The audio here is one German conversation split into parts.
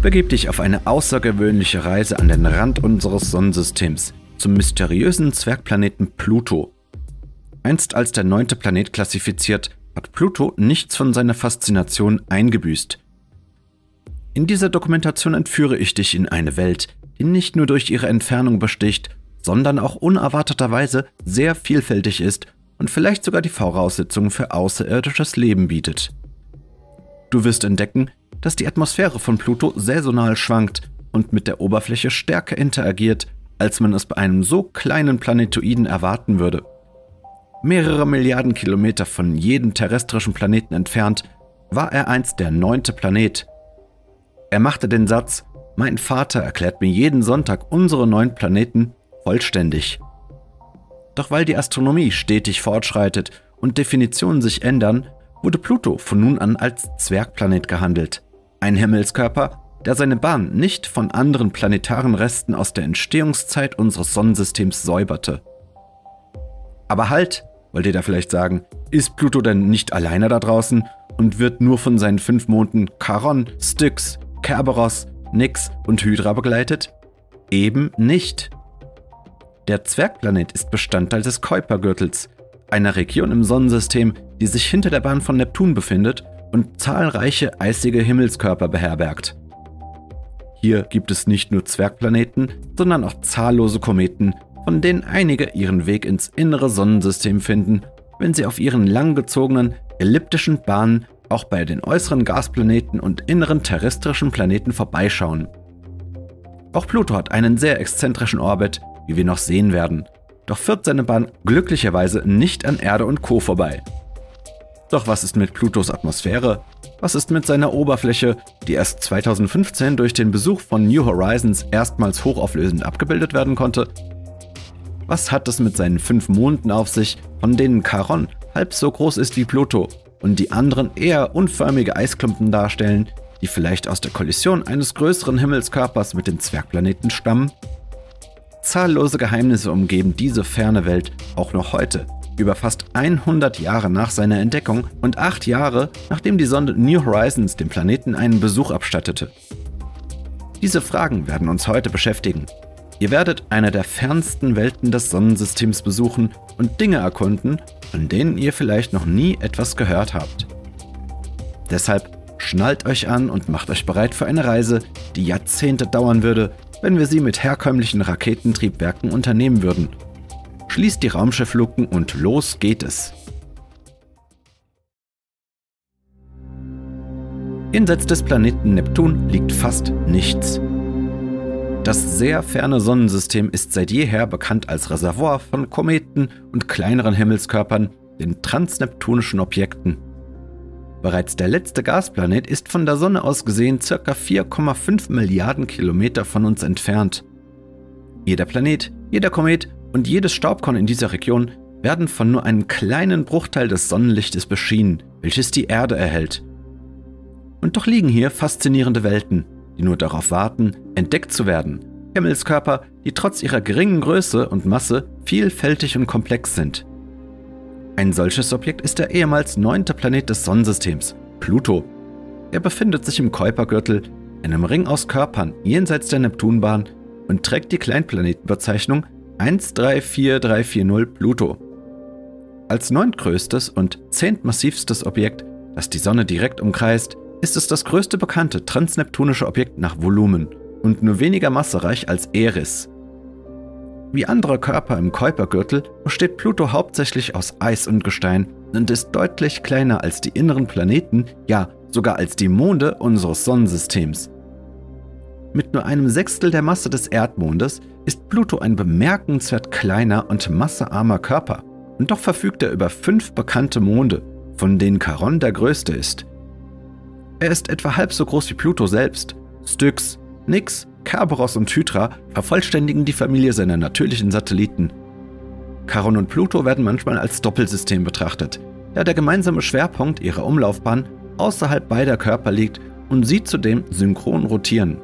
Begib dich auf eine außergewöhnliche Reise an den Rand unseres Sonnensystems, zum mysteriösen Zwergplaneten Pluto. Einst als der 9. Planet klassifiziert, hat Pluto nichts von seiner Faszination eingebüßt. In dieser Dokumentation entführe ich dich in eine Welt, die nicht nur durch ihre Entfernung besticht, sondern auch unerwarteterweise sehr vielfältig ist und vielleicht sogar die Voraussetzungen für außerirdisches Leben bietet. Du wirst entdecken, dass die Atmosphäre von Pluto saisonal schwankt und mit der Oberfläche stärker interagiert, als man es bei einem so kleinen Planetoiden erwarten würde. Mehrere Milliarden Kilometer von jedem terrestrischen Planeten entfernt, war er einst der 9. Planet. Er machte den Satz: Mein Vater erklärt mir jeden Sonntag unsere 9 Planeten vollständig. Doch weil die Astronomie stetig fortschreitet und Definitionen sich ändern, wurde Pluto von nun an als Zwergplanet gehandelt. Ein Himmelskörper, der seine Bahn nicht von anderen planetaren Resten aus der Entstehungszeit unseres Sonnensystems säuberte. Aber halt, wollt ihr da vielleicht sagen, ist Pluto denn nicht alleine da draußen und wird nur von seinen 5 Monden Charon, Styx, Kerberos, Nix und Hydra begleitet? Eben nicht. Der Zwergplanet ist Bestandteil des Kuipergürtels, einer Region im Sonnensystem, die sich hinter der Bahn von Neptun befindet und zahlreiche eisige Himmelskörper beherbergt. Hier gibt es nicht nur Zwergplaneten, sondern auch zahllose Kometen, von denen einige ihren Weg ins innere Sonnensystem finden, wenn sie auf ihren langgezogenen, elliptischen Bahnen auch bei den äußeren Gasplaneten und inneren terrestrischen Planeten vorbeischauen. Auch Pluto hat einen sehr exzentrischen Orbit, wie wir noch sehen werden, doch führt seine Bahn glücklicherweise nicht an Erde und Co. vorbei. Doch was ist mit Plutos Atmosphäre? Was ist mit seiner Oberfläche, die erst 2015 durch den Besuch von New Horizons erstmals hochauflösend abgebildet werden konnte? Was hat es mit seinen 5 Monden auf sich, von denen Charon halb so groß ist wie Pluto und die anderen eher unförmige Eisklumpen darstellen, die vielleicht aus der Kollision eines größeren Himmelskörpers mit den Zwergplaneten stammen? Zahllose Geheimnisse umgeben diese ferne Welt auch noch heute, über fast 100 Jahre nach seiner Entdeckung und 8 Jahre, nachdem die Sonde New Horizons dem Planeten einen Besuch abstattete. Diese Fragen werden uns heute beschäftigen. Ihr werdet eine der fernsten Welten des Sonnensystems besuchen und Dinge erkunden, von denen ihr vielleicht noch nie etwas gehört habt. Deshalb schnallt euch an und macht euch bereit für eine Reise, die Jahrzehnte dauern würde, wenn wir sie mit herkömmlichen Raketentriebwerken unternehmen würden. Schließt die Raumschiffluken und los geht es. Jenseits des Planeten Neptun liegt fast nichts. Das sehr ferne Sonnensystem ist seit jeher bekannt als Reservoir von Kometen und kleineren Himmelskörpern, den transneptunischen Objekten. Bereits der letzte Gasplanet ist von der Sonne aus gesehen ca. 4,5 Milliarden Kilometer von uns entfernt. Jeder Planet, jeder Komet und jedes Staubkorn in dieser Region werden von nur einem kleinen Bruchteil des Sonnenlichtes beschienen, welches die Erde erhält. Und doch liegen hier faszinierende Welten, die nur darauf warten, entdeckt zu werden. Himmelskörper, die trotz ihrer geringen Größe und Masse vielfältig und komplex sind. Ein solches Objekt ist der ehemals 9. Planet des Sonnensystems, Pluto. Er befindet sich im Kuipergürtel, einem Ring aus Körpern jenseits der Neptunbahn und trägt die Kleinplanetenbezeichnung 134340 Pluto. Als 9. größtes und 10. massivstes Objekt, das die Sonne direkt umkreist, ist es das größte bekannte transneptunische Objekt nach Volumen und nur weniger massereich als Eris. Wie andere Körper im Kuipergürtel besteht Pluto hauptsächlich aus Eis und Gestein und ist deutlich kleiner als die inneren Planeten, ja sogar als die Monde unseres Sonnensystems. Mit nur einem Sechstel der Masse des Erdmondes ist Pluto ein bemerkenswert kleiner und massearmer Körper, und doch verfügt er über 5 bekannte Monde, von denen Charon der größte ist. Er ist etwa halb so groß wie Pluto selbst. Styx, Nix, Kerberos und Hydra vervollständigen die Familie seiner natürlichen Satelliten. Charon und Pluto werden manchmal als Doppelsystem betrachtet, da der gemeinsame Schwerpunkt ihrer Umlaufbahn außerhalb beider Körper liegt und sie zudem synchron rotieren.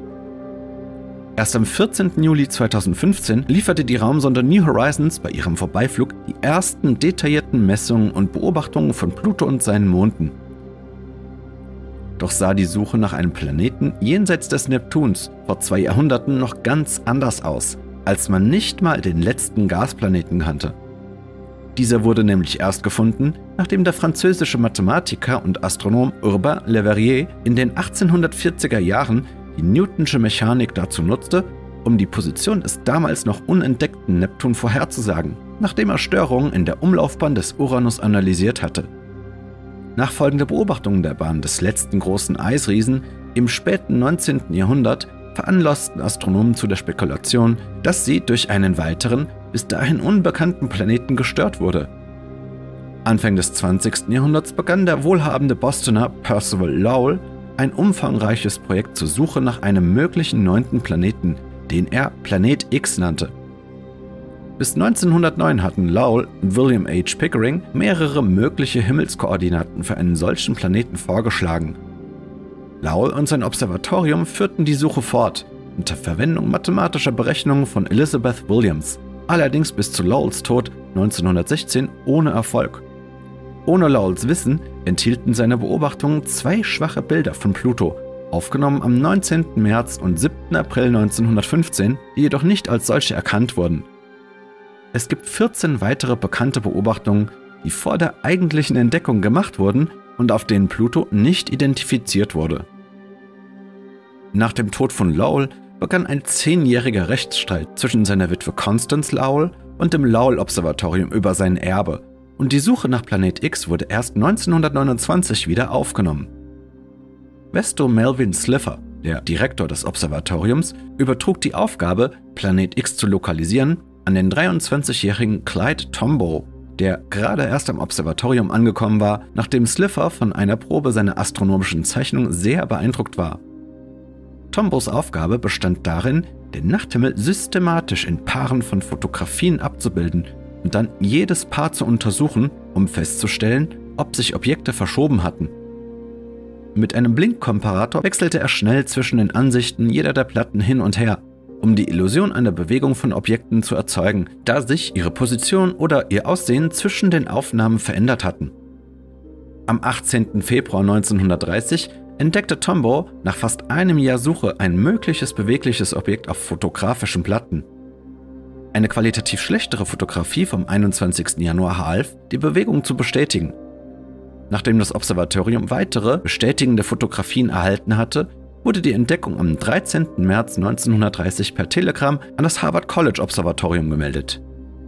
Erst am 14. Juli 2015 lieferte die Raumsonde New Horizons bei ihrem Vorbeiflug die ersten detaillierten Messungen und Beobachtungen von Pluto und seinen Monden. Doch sah die Suche nach einem Planeten jenseits des Neptuns vor 2 Jahrhunderten noch ganz anders aus, als man nicht mal den letzten Gasplaneten kannte. Dieser wurde nämlich erst gefunden, nachdem der französische Mathematiker und Astronom Urbain Le Verrier in den 1840er Jahren die Newtonsche Mechanik dazu nutzte, um die Position des damals noch unentdeckten Neptun vorherzusagen, nachdem er Störungen in der Umlaufbahn des Uranus analysiert hatte. Nachfolgende Beobachtungen der Bahn des letzten großen Eisriesen im späten 19. Jahrhundert veranlassten Astronomen zu der Spekulation, dass sie durch einen weiteren, bis dahin unbekannten Planeten gestört wurde. Anfang des 20. Jahrhunderts begann der wohlhabende Bostoner Percival Lowell ein umfangreiches Projekt zur Suche nach einem möglichen 9. Planeten, den er Planet X nannte. Bis 1909 hatten Lowell und William H. Pickering mehrere mögliche Himmelskoordinaten für einen solchen Planeten vorgeschlagen. Lowell und sein Observatorium führten die Suche fort, unter Verwendung mathematischer Berechnungen von Elizabeth Williams, allerdings bis zu Lowells Tod 1916 ohne Erfolg. Ohne Lowells Wissen enthielten seine Beobachtungen 2 schwache Bilder von Pluto, aufgenommen am 19. März und 7. April 1915, die jedoch nicht als solche erkannt wurden. Es gibt 14 weitere bekannte Beobachtungen, die vor der eigentlichen Entdeckung gemacht wurden und auf denen Pluto nicht identifiziert wurde. Nach dem Tod von Lowell begann ein 10-jähriger Rechtsstreit zwischen seiner Witwe Constance Lowell und dem Lowell-Observatorium über sein Erbe, und die Suche nach Planet X wurde erst 1929 wieder aufgenommen. Vesto Melvin Slipher, der Direktor des Observatoriums, übertrug die Aufgabe, Planet X zu lokalisieren, an den 23-jährigen Clyde Tombaugh, der gerade erst am Observatorium angekommen war, nachdem Slipher von einer Probe seiner astronomischen Zeichnung sehr beeindruckt war. Tombaughs Aufgabe bestand darin, den Nachthimmel systematisch in Paaren von Fotografien abzubilden und dann jedes Paar zu untersuchen, um festzustellen, ob sich Objekte verschoben hatten. Mit einem Blinkkomparator wechselte er schnell zwischen den Ansichten jeder der Platten hin und her, um die Illusion einer Bewegung von Objekten zu erzeugen, da sich ihre Position oder ihr Aussehen zwischen den Aufnahmen verändert hatten. Am 18. Februar 1930 entdeckte Tombaugh nach fast einem Jahr Suche ein mögliches bewegliches Objekt auf fotografischen Platten. Eine qualitativ schlechtere Fotografie vom 21. Januar half, die Bewegung zu bestätigen. Nachdem das Observatorium weitere bestätigende Fotografien erhalten hatte, wurde die Entdeckung am 13. März 1930 per Telegramm an das Harvard College Observatorium gemeldet.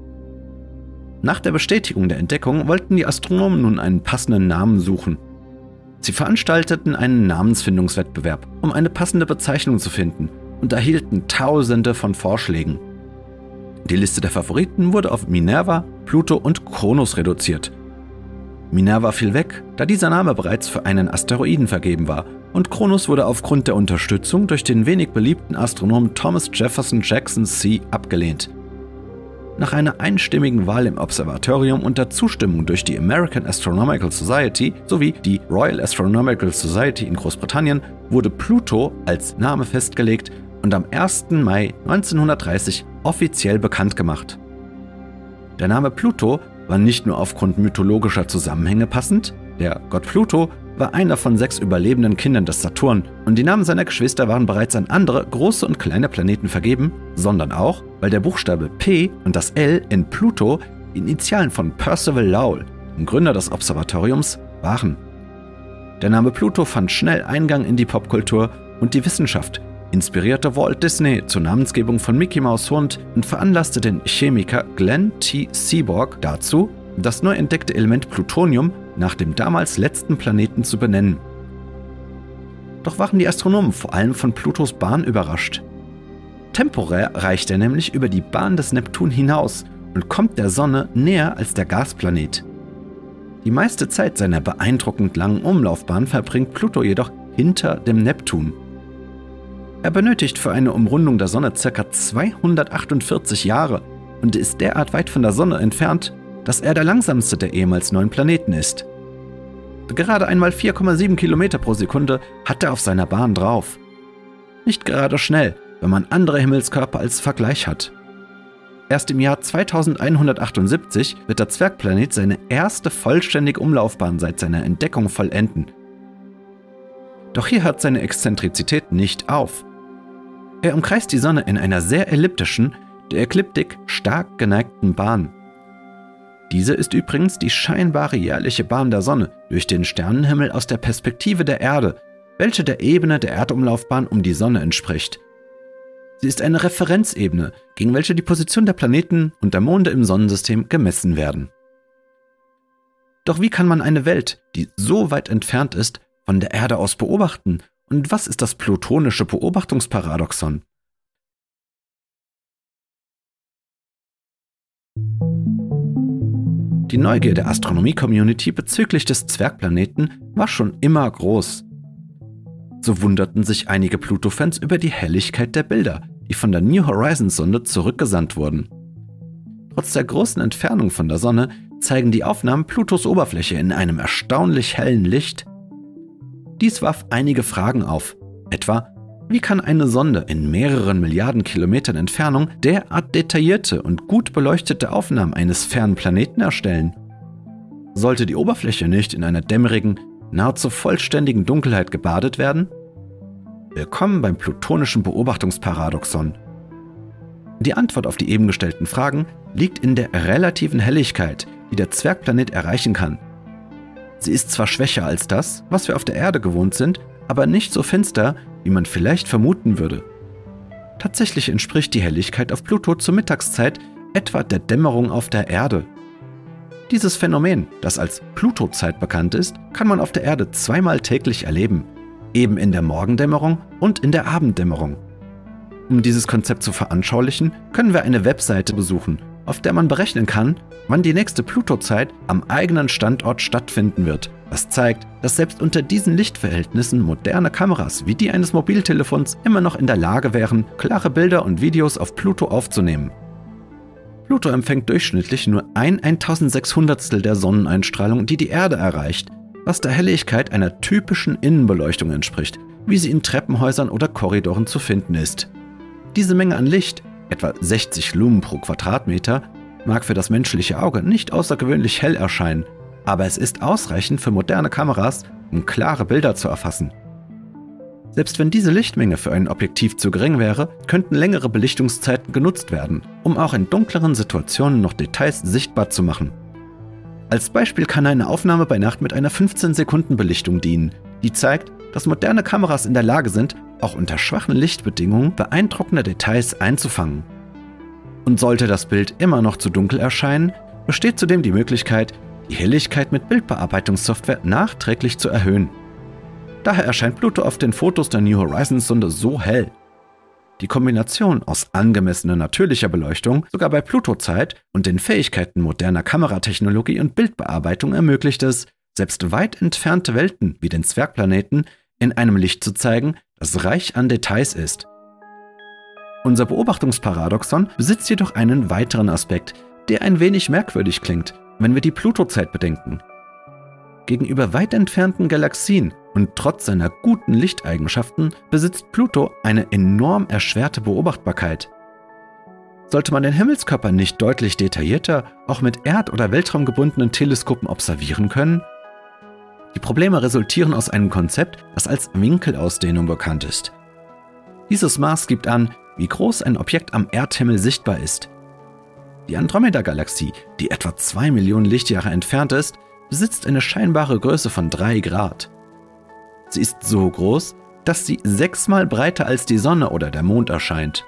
Nach der Bestätigung der Entdeckung wollten die Astronomen nun einen passenden Namen suchen. Sie veranstalteten einen Namensfindungswettbewerb, um eine passende Bezeichnung zu finden, und erhielten Tausende von Vorschlägen. Die Liste der Favoriten wurde auf Minerva, Pluto und Kronos reduziert. Minerva fiel weg, da dieser Name bereits für einen Asteroiden vergeben war, und Kronos wurde aufgrund der Unterstützung durch den wenig beliebten Astronomen Thomas Jefferson Jackson C. abgelehnt. Nach einer einstimmigen Wahl im Observatorium und der Zustimmung durch die American Astronomical Society sowie die Royal Astronomical Society in Großbritannien wurde Pluto als Name festgelegt und am 1. Mai 1930 offiziell bekannt gemacht. Der Name Pluto war nicht nur aufgrund mythologischer Zusammenhänge passend, der Gott Pluto war einer von 6 überlebenden Kindern des Saturn und die Namen seiner Geschwister waren bereits an andere große und kleine Planeten vergeben, sondern auch, weil der Buchstabe P und das L in Pluto die Initialen von Percival Lowell, dem Gründer des Observatoriums, waren. Der Name Pluto fand schnell Eingang in die Popkultur und die Wissenschaft, inspirierte Walt Disney zur Namensgebung von Mickey Mouse Hund und veranlasste den Chemiker Glenn T. Seaborg dazu, das neu entdeckte Element Plutonium nach dem damals letzten Planeten zu benennen. Doch waren die Astronomen vor allem von Plutos Bahn überrascht. Temporär reicht er nämlich über die Bahn des Neptun hinaus und kommt der Sonne näher als der Gasplanet. Die meiste Zeit seiner beeindruckend langen Umlaufbahn verbringt Pluto jedoch hinter dem Neptun. Er benötigt für eine Umrundung der Sonne ca. 248 Jahre und ist derart weit von der Sonne entfernt, dass er der langsamste der ehemals 9 Planeten ist. Gerade einmal 4,7 Kilometer pro Sekunde hat er auf seiner Bahn drauf. Nicht gerade schnell, wenn man andere Himmelskörper als Vergleich hat. Erst im Jahr 2178 wird der Zwergplanet seine erste vollständige Umlaufbahn seit seiner Entdeckung vollenden. Doch hier hört seine Exzentrizität nicht auf. Er umkreist die Sonne in einer sehr elliptischen, der Ekliptik stark geneigten Bahn. Diese ist übrigens die scheinbare jährliche Bahn der Sonne durch den Sternenhimmel aus der Perspektive der Erde, welche der Ebene der Erdumlaufbahn um die Sonne entspricht. Sie ist eine Referenzebene, gegen welche die Position der Planeten und der Monde im Sonnensystem gemessen werden. Doch wie kann man eine Welt, die so weit entfernt ist, von der Erde aus beobachten? Und was ist das plutonische Beobachtungsparadoxon? Die Neugier der Astronomie-Community bezüglich des Zwergplaneten war schon immer groß. So wunderten sich einige Pluto-Fans über die Helligkeit der Bilder, die von der New Horizons-Sonde zurückgesandt wurden. Trotz der großen Entfernung von der Sonne zeigen die Aufnahmen Plutos Oberfläche in einem erstaunlich hellen Licht. Dies warf einige Fragen auf, etwa: Wie kann eine Sonde in mehreren Milliarden Kilometern Entfernung derart detaillierte und gut beleuchtete Aufnahmen eines fernen Planeten erstellen? Sollte die Oberfläche nicht in einer dämmerigen, nahezu vollständigen Dunkelheit gebadet werden? Willkommen beim plutonischen Beobachtungsparadoxon. Die Antwort auf die eben gestellten Fragen liegt in der relativen Helligkeit, die der Zwergplanet erreichen kann. Sie ist zwar schwächer als das, was wir auf der Erde gewohnt sind, aber nicht so finster, wie man vielleicht vermuten würde. Tatsächlich entspricht die Helligkeit auf Pluto zur Mittagszeit etwa der Dämmerung auf der Erde. Dieses Phänomen, das als Plutozeit bekannt ist, kann man auf der Erde zweimal täglich erleben, eben in der Morgendämmerung und in der Abenddämmerung. Um dieses Konzept zu veranschaulichen, können wir eine Webseite besuchen, auf der man berechnen kann, wann die nächste Plutozeit am eigenen Standort stattfinden wird. Das zeigt, dass selbst unter diesen Lichtverhältnissen moderne Kameras wie die eines Mobiltelefons immer noch in der Lage wären, klare Bilder und Videos auf Pluto aufzunehmen. Pluto empfängt durchschnittlich nur ein 1600stel der Sonneneinstrahlung, die die Erde erreicht, was der Helligkeit einer typischen Innenbeleuchtung entspricht, wie sie in Treppenhäusern oder Korridoren zu finden ist. Diese Menge an Licht, etwa 60 Lumen pro Quadratmeter, mag für das menschliche Auge nicht außergewöhnlich hell erscheinen, aber es ist ausreichend für moderne Kameras, um klare Bilder zu erfassen. Selbst wenn diese Lichtmenge für ein Objektiv zu gering wäre, könnten längere Belichtungszeiten genutzt werden, um auch in dunkleren Situationen noch Details sichtbar zu machen. Als Beispiel kann eine Aufnahme bei Nacht mit einer 15-Sekunden-Belichtung dienen, die zeigt, dass moderne Kameras in der Lage sind, auch unter schwachen Lichtbedingungen beeindruckende Details einzufangen. Und sollte das Bild immer noch zu dunkel erscheinen, besteht zudem die Möglichkeit, die Helligkeit mit Bildbearbeitungssoftware nachträglich zu erhöhen. Daher erscheint Pluto auf den Fotos der New Horizons-Sonde so hell. Die Kombination aus angemessener natürlicher Beleuchtung, sogar bei Plutozeit, und den Fähigkeiten moderner Kameratechnologie und Bildbearbeitung ermöglicht es, selbst weit entfernte Welten wie den Zwergplaneten in einem Licht zu zeigen, das reich an Details ist. Unser Beobachtungsparadoxon besitzt jedoch einen weiteren Aspekt, der ein wenig merkwürdig klingt, wenn wir die Plutozeit bedenken. Gegenüber weit entfernten Galaxien und trotz seiner guten Lichteigenschaften besitzt Pluto eine enorm erschwerte Beobachtbarkeit. Sollte man den Himmelskörper nicht deutlich detaillierter, auch mit erd- oder weltraumgebundenen Teleskopen observieren können? Die Probleme resultieren aus einem Konzept, das als Winkelausdehnung bekannt ist. Dieses Maß gibt an, wie groß ein Objekt am Erdhimmel sichtbar ist. Die Andromeda-Galaxie, die etwa 2 Millionen Lichtjahre entfernt ist, besitzt eine scheinbare Größe von 3 Grad. Sie ist so groß, dass sie 6-mal breiter als die Sonne oder der Mond erscheint.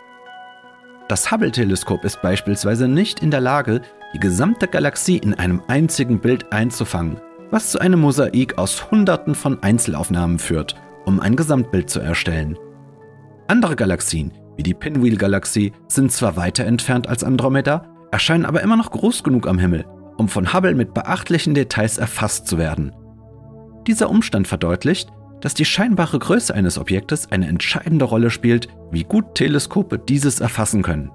Das Hubble-Teleskop ist beispielsweise nicht in der Lage, die gesamte Galaxie in einem einzigen Bild einzufangen, was zu einem Mosaik aus Hunderten von Einzelaufnahmen führt, um ein Gesamtbild zu erstellen. Andere Galaxien, wie die Pinwheel-Galaxie, sind zwar weiter entfernt als Andromeda, erscheinen aber immer noch groß genug am Himmel, um von Hubble mit beachtlichen Details erfasst zu werden. Dieser Umstand verdeutlicht, dass die scheinbare Größe eines Objektes eine entscheidende Rolle spielt, wie gut Teleskope dieses erfassen können.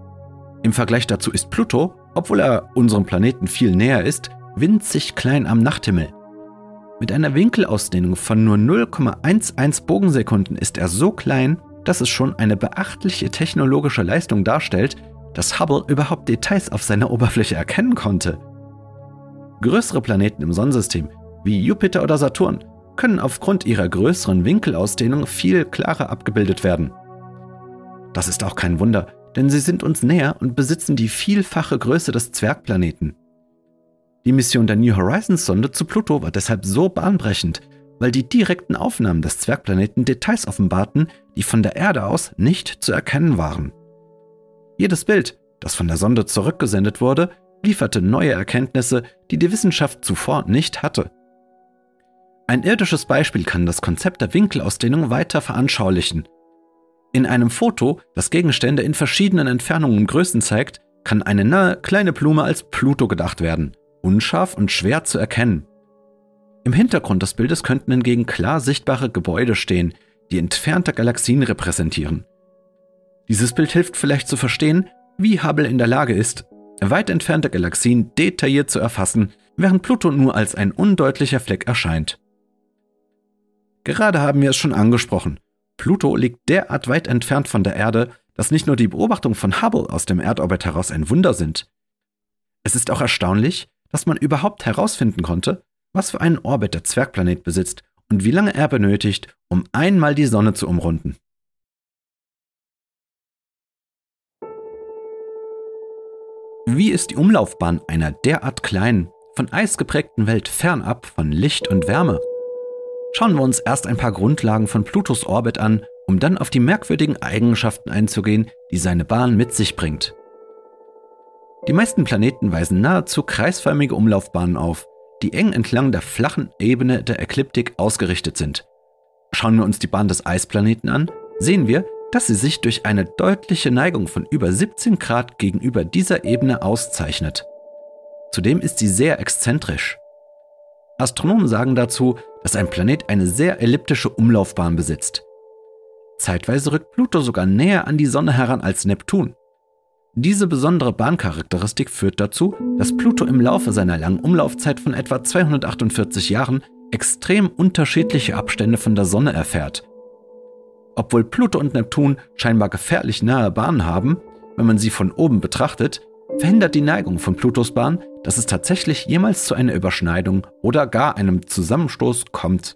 Im Vergleich dazu ist Pluto, obwohl er unserem Planeten viel näher ist, winzig klein am Nachthimmel. Mit einer Winkelausdehnung von nur 0,11 Bogensekunden ist er so klein, dass es schon eine beachtliche technologische Leistung darstellt, dass Hubble überhaupt Details auf seiner Oberfläche erkennen konnte. Größere Planeten im Sonnensystem, wie Jupiter oder Saturn, können aufgrund ihrer größeren Winkelausdehnung viel klarer abgebildet werden. Das ist auch kein Wunder, denn sie sind uns näher und besitzen die vielfache Größe des Zwergplaneten. Die Mission der New Horizons-Sonde zu Pluto war deshalb so bahnbrechend, weil die direkten Aufnahmen des Zwergplaneten Details offenbarten, die von der Erde aus nicht zu erkennen waren. Jedes Bild, das von der Sonde zurückgesendet wurde, lieferte neue Erkenntnisse, die die Wissenschaft zuvor nicht hatte. Ein irdisches Beispiel kann das Konzept der Winkelausdehnung weiter veranschaulichen. In einem Foto, das Gegenstände in verschiedenen Entfernungen und Größen zeigt, kann eine nahe kleine Blume als Pluto gedacht werden, unscharf und schwer zu erkennen. Im Hintergrund des Bildes könnten hingegen klar sichtbare Gebäude stehen, die entfernte Galaxien repräsentieren. Dieses Bild hilft vielleicht zu verstehen, wie Hubble in der Lage ist, weit entfernte Galaxien detailliert zu erfassen, während Pluto nur als ein undeutlicher Fleck erscheint. Gerade haben wir es schon angesprochen. Pluto liegt derart weit entfernt von der Erde, dass nicht nur die Beobachtung von Hubble aus dem Erdorbit heraus ein Wunder sind. Es ist auch erstaunlich, dass man überhaupt herausfinden konnte, was für einen Orbit der Zwergplanet besitzt und wie lange er benötigt, um einmal die Sonne zu umrunden. Wie ist die Umlaufbahn einer derart kleinen, von Eis geprägten Welt fernab von Licht und Wärme? Schauen wir uns erst ein paar Grundlagen von Plutos Orbit an, um dann auf die merkwürdigen Eigenschaften einzugehen, die seine Bahn mit sich bringt. Die meisten Planeten weisen nahezu kreisförmige Umlaufbahnen auf, die eng entlang der flachen Ebene der Ekliptik ausgerichtet sind. Schauen wir uns die Bahn des Eisplaneten an, sehen wir, dass sie sich durch eine deutliche Neigung von über 17 Grad gegenüber dieser Ebene auszeichnet. Zudem ist sie sehr exzentrisch. Astronomen sagen dazu, dass ein Planet eine sehr elliptische Umlaufbahn besitzt. Zeitweise rückt Pluto sogar näher an die Sonne heran als Neptun. Diese besondere Bahncharakteristik führt dazu, dass Pluto im Laufe seiner langen Umlaufzeit von etwa 248 Jahren extrem unterschiedliche Abstände von der Sonne erfährt. Obwohl Pluto und Neptun scheinbar gefährlich nahe Bahnen haben, wenn man sie von oben betrachtet, verhindert die Neigung von Plutos Bahn, dass es tatsächlich jemals zu einer Überschneidung oder gar einem Zusammenstoß kommt.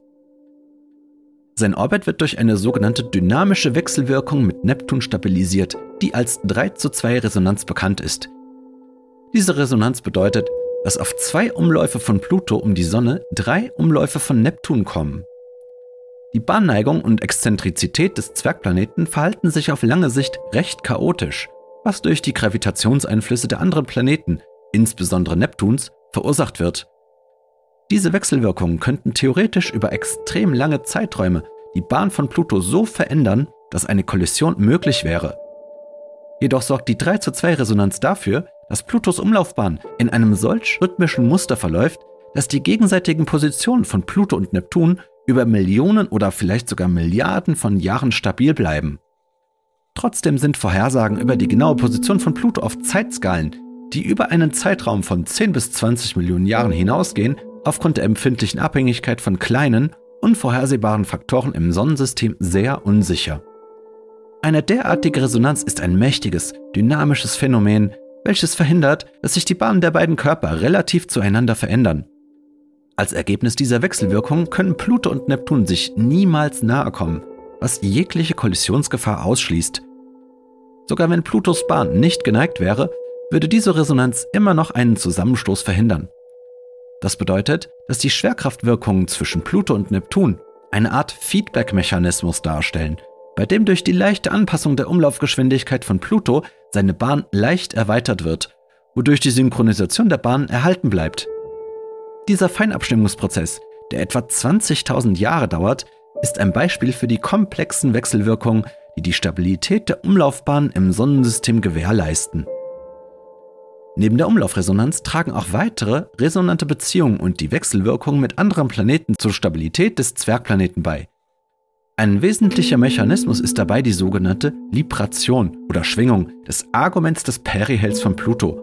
Sein Orbit wird durch eine sogenannte dynamische Wechselwirkung mit Neptun stabilisiert, die als 3:2 Resonanz bekannt ist. Diese Resonanz bedeutet, dass auf 2 Umläufe von Pluto um die Sonne 3 Umläufe von Neptun kommen. Die Bahnneigung und Exzentrizität des Zwergplaneten verhalten sich auf lange Sicht recht chaotisch, was durch die Gravitationseinflüsse der anderen Planeten, insbesondere Neptuns, verursacht wird. Diese Wechselwirkungen könnten theoretisch über extrem lange Zeiträume die Bahn von Pluto so verändern, dass eine Kollision möglich wäre. Jedoch sorgt die 3:2 Resonanz dafür, dass Plutos Umlaufbahn in einem solch rhythmischen Muster verläuft, dass die gegenseitigen Positionen von Pluto und Neptun über Millionen oder vielleicht sogar Milliarden von Jahren stabil bleiben. Trotzdem sind Vorhersagen über die genaue Position von Pluto auf Zeitskalen, die über einen Zeitraum von 10 bis 20 Millionen Jahren hinausgehen, aufgrund der empfindlichen Abhängigkeit von kleinen, unvorhersehbaren Faktoren im Sonnensystem sehr unsicher. Eine derartige Resonanz ist ein mächtiges, dynamisches Phänomen, welches verhindert, dass sich die Bahnen der beiden Körper relativ zueinander verändern. Als Ergebnis dieser Wechselwirkung können Pluto und Neptun sich niemals nahe kommen, was jegliche Kollisionsgefahr ausschließt. Sogar wenn Plutos Bahn nicht geneigt wäre, würde diese Resonanz immer noch einen Zusammenstoß verhindern. Das bedeutet, dass die Schwerkraftwirkungen zwischen Pluto und Neptun eine Art Feedback-Mechanismus darstellen, bei dem durch die leichte Anpassung der Umlaufgeschwindigkeit von Pluto seine Bahn leicht erweitert wird, wodurch die Synchronisation der Bahn erhalten bleibt. Dieser Feinabstimmungsprozess, der etwa 20.000 Jahre dauert, ist ein Beispiel für die komplexen Wechselwirkungen, die die Stabilität der Umlaufbahn im Sonnensystem gewährleisten. Neben der Umlaufresonanz tragen auch weitere resonante Beziehungen und die Wechselwirkungen mit anderen Planeten zur Stabilität des Zwergplaneten bei. Ein wesentlicher Mechanismus ist dabei die sogenannte Libration oder Schwingung des Arguments des Perihells von Pluto.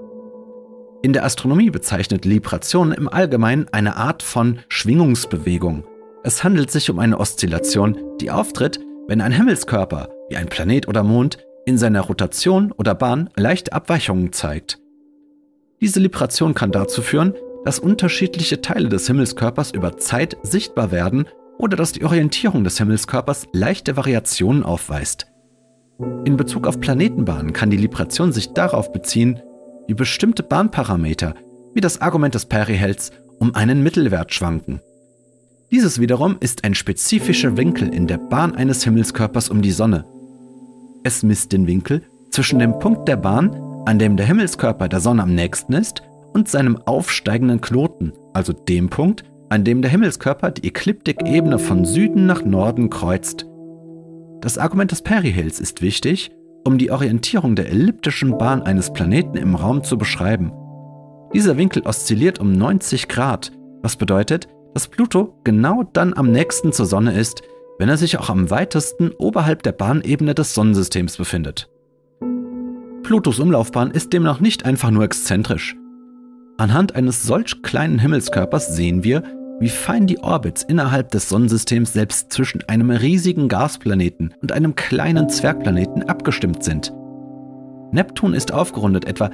In der Astronomie bezeichnet Libration im Allgemeinen eine Art von Schwingungsbewegung. Es handelt sich um eine Oszillation, die auftritt, wenn ein Himmelskörper, wie ein Planet oder Mond, in seiner Rotation oder Bahn leichte Abweichungen zeigt. Diese Libration kann dazu führen, dass unterschiedliche Teile des Himmelskörpers über Zeit sichtbar werden oder dass die Orientierung des Himmelskörpers leichte Variationen aufweist. In Bezug auf Planetenbahnen kann die Libration sich darauf beziehen, wie bestimmte Bahnparameter, wie das Argument des Perehelds, um einen Mittelwert schwanken. Dieses wiederum ist ein spezifischer Winkel in der Bahn eines Himmelskörpers um die Sonne. Es misst den Winkel zwischen dem Punkt der Bahn, an dem der Himmelskörper der Sonne am nächsten ist, und seinem aufsteigenden Knoten, also dem Punkt, an dem der Himmelskörper die Ekliptikebene von Süden nach Norden kreuzt. Das Argument des Perehelds ist wichtig, um die Orientierung der elliptischen Bahn eines Planeten im Raum zu beschreiben. Dieser Winkel oszilliert um 90 Grad, was bedeutet, dass Pluto genau dann am nächsten zur Sonne ist, wenn er sich auch am weitesten oberhalb der Bahnebene des Sonnensystems befindet. Plutos Umlaufbahn ist demnach nicht einfach nur exzentrisch. Anhand eines solch kleinen Himmelskörpers sehen wir, wie fein die Orbits innerhalb des Sonnensystems selbst zwischen einem riesigen Gasplaneten und einem kleinen Zwergplaneten abgestimmt sind. Neptun ist aufgerundet etwa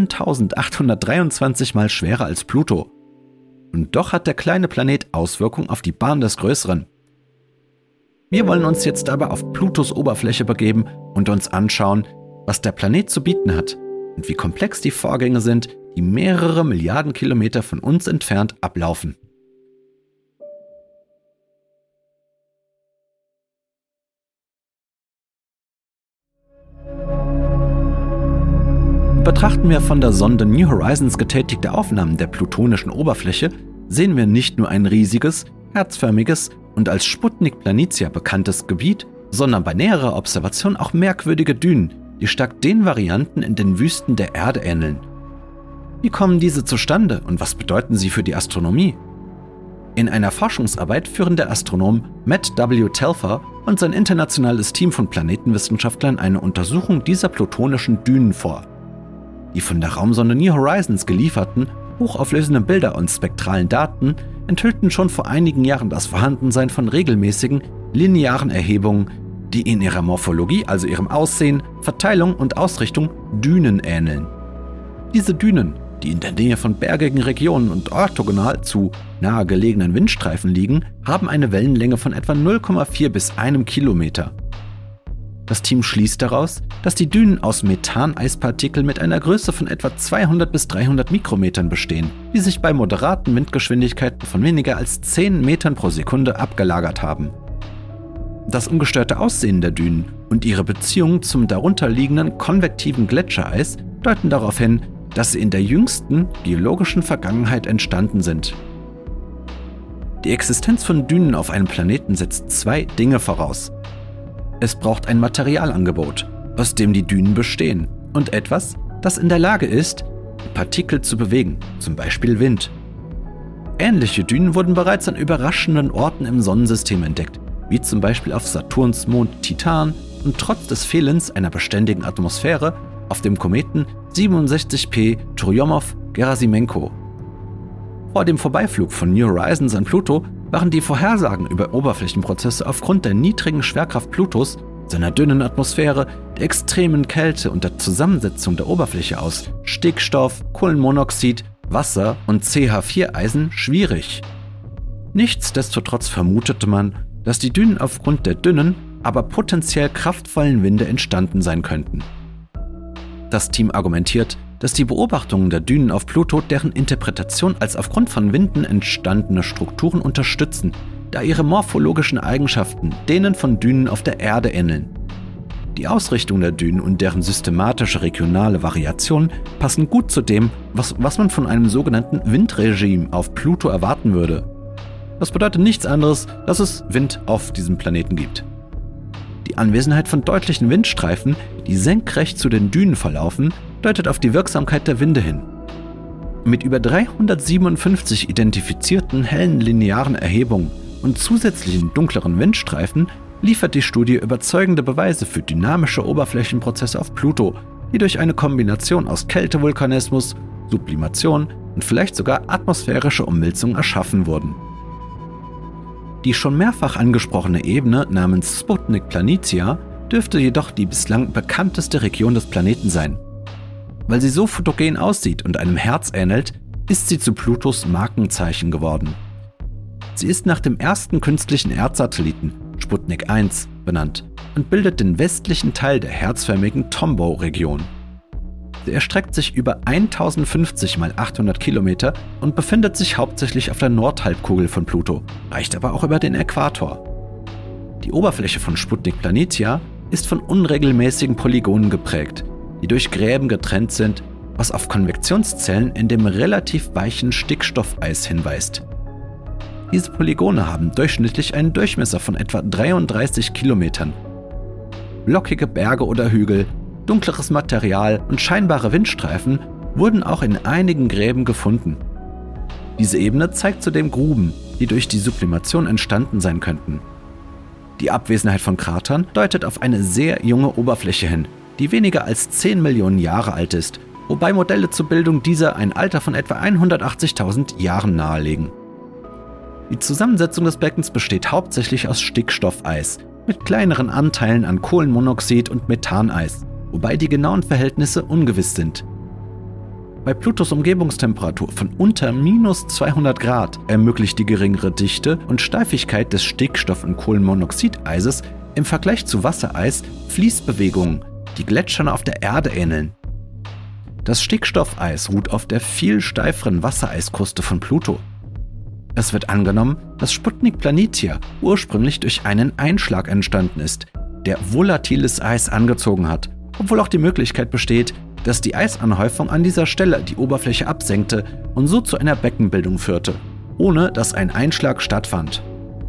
7823 Mal schwerer als Pluto. Und doch hat der kleine Planet Auswirkungen auf die Bahn des Größeren. Wir wollen uns jetzt aber auf Plutos Oberfläche begeben und uns anschauen, was der Planet zu bieten hat und wie komplex die Vorgänge sind, die mehrere Milliarden Kilometer von uns entfernt ablaufen. Betrachten wir von der Sonde New Horizons getätigte Aufnahmen der plutonischen Oberfläche, sehen wir nicht nur ein riesiges, herzförmiges und als Sputnik Planitia bekanntes Gebiet, sondern bei näherer Observation auch merkwürdige Dünen, die stark den Varianten in den Wüsten der Erde ähneln. Wie kommen diese zustande und was bedeuten sie für die Astronomie? In einer Forschungsarbeit führen der Astronom Matt W. Telfer und sein internationales Team von Planetenwissenschaftlern eine Untersuchung dieser plutonischen Dünen vor. Die von der Raumsonde New Horizons gelieferten, hochauflösenden Bilder und spektralen Daten enthüllten schon vor einigen Jahren das Vorhandensein von regelmäßigen, linearen Erhebungen, die in ihrer Morphologie, also ihrem Aussehen, Verteilung und Ausrichtung, Dünen ähneln. Diese Dünen, die in der Nähe von bergigen Regionen und orthogonal zu nahegelegenen Windstreifen liegen, haben eine Wellenlänge von etwa 0,4 bis 1 Kilometer. Das Team schließt daraus, dass die Dünen aus Methaneispartikeln mit einer Größe von etwa 200 bis 300 Mikrometern bestehen, die sich bei moderaten Windgeschwindigkeiten von weniger als 10 Metern pro Sekunde abgelagert haben. Das ungestörte Aussehen der Dünen und ihre Beziehung zum darunterliegenden konvektiven Gletschereis deuten darauf hin, dass sie in der jüngsten geologischen Vergangenheit entstanden sind. Die Existenz von Dünen auf einem Planeten setzt zwei Dinge voraus. Es braucht ein Materialangebot, aus dem die Dünen bestehen, und etwas, das in der Lage ist, die Partikel zu bewegen, zum Beispiel Wind. Ähnliche Dünen wurden bereits an überraschenden Orten im Sonnensystem entdeckt, wie zum Beispiel auf Saturns Mond Titan und trotz des Fehlens einer beständigen Atmosphäre auf dem Kometen 67P Churyumov-Gerasimenko. Vor dem Vorbeiflug von New Horizons an Pluto waren die Vorhersagen über Oberflächenprozesse aufgrund der niedrigen Schwerkraft Plutos, seiner dünnen Atmosphäre, der extremen Kälte und der Zusammensetzung der Oberfläche aus Stickstoff, Kohlenmonoxid, Wasser und CH4-Eisen schwierig. Nichtsdestotrotz vermutete man, dass die Dünen aufgrund der dünnen, aber potenziell kraftvollen Winde entstanden sein könnten. Das Team argumentiert, dass die Beobachtungen der Dünen auf Pluto deren Interpretation als aufgrund von Winden entstandene Strukturen unterstützen, da ihre morphologischen Eigenschaften denen von Dünen auf der Erde ähneln. Die Ausrichtung der Dünen und deren systematische regionale Variation passen gut zu dem, was man von einem sogenannten Windregime auf Pluto erwarten würde. Das bedeutet nichts anderes, dass es Wind auf diesem Planeten gibt. Die Anwesenheit von deutlichen Windstreifen, die senkrecht zu den Dünen verlaufen, deutet auf die Wirksamkeit der Winde hin. Mit über 357 identifizierten hellen linearen Erhebungen und zusätzlichen dunkleren Windstreifen liefert die Studie überzeugende Beweise für dynamische Oberflächenprozesse auf Pluto, die durch eine Kombination aus Kältevulkanismus, Sublimation und vielleicht sogar atmosphärische Umwälzung erschaffen wurden. Die schon mehrfach angesprochene Ebene namens Sputnik Planitia dürfte jedoch die bislang bekannteste Region des Planeten sein. Weil sie so fotogen aussieht und einem Herz ähnelt, ist sie zu Plutos Markenzeichen geworden. Sie ist nach dem ersten künstlichen Erdsatelliten, Sputnik 1, benannt und bildet den westlichen Teil der herzförmigen Tombaugh-Region. Sie erstreckt sich über 1050 mal 800 Kilometer und befindet sich hauptsächlich auf der Nordhalbkugel von Pluto, reicht aber auch über den Äquator. Die Oberfläche von Sputnik Planitia ist von unregelmäßigen Polygonen geprägt, die durch Gräben getrennt sind, was auf Konvektionszellen in dem relativ weichen Stickstoffeis hinweist. Diese Polygone haben durchschnittlich einen Durchmesser von etwa 33 Kilometern. Lockige Berge oder Hügel, dunkleres Material und scheinbare Windstreifen wurden auch in einigen Gräben gefunden. Diese Ebene zeigt zudem Gruben, die durch die Sublimation entstanden sein könnten. Die Abwesenheit von Kratern deutet auf eine sehr junge Oberfläche hin, die weniger als 10 Millionen Jahre alt ist, wobei Modelle zur Bildung dieser ein Alter von etwa 180.000 Jahren nahelegen. Die Zusammensetzung des Beckens besteht hauptsächlich aus Stickstoffeis, mit kleineren Anteilen an Kohlenmonoxid und Methaneis, wobei die genauen Verhältnisse ungewiss sind. Bei Plutos Umgebungstemperatur von unter minus 200 Grad ermöglicht die geringere Dichte und Steifigkeit des Stickstoff- und Kohlenmonoxideises im Vergleich zu Wassereis Fließbewegungen, die Gletschern auf der Erde ähneln. Das Stickstoffeis ruht auf der viel steiferen Wassereiskruste von Pluto. Es wird angenommen, dass Sputnik Planitia ursprünglich durch einen Einschlag entstanden ist, der volatiles Eis angezogen hat, obwohl auch die Möglichkeit besteht, dass die Eisanhäufung an dieser Stelle die Oberfläche absenkte und so zu einer Beckenbildung führte, ohne dass ein Einschlag stattfand.